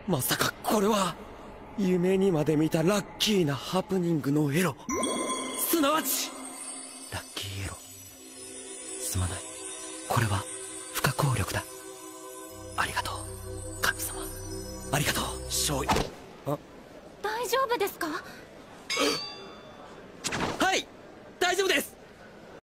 まさかこれは夢にまで見たラッキーなハプニングのエロ、すなわちラッキーエロ。すまない、これは不可抗力だ。ありがとう神様、ありがとう少尉。あ、 大丈夫ですか？ はい大丈夫です。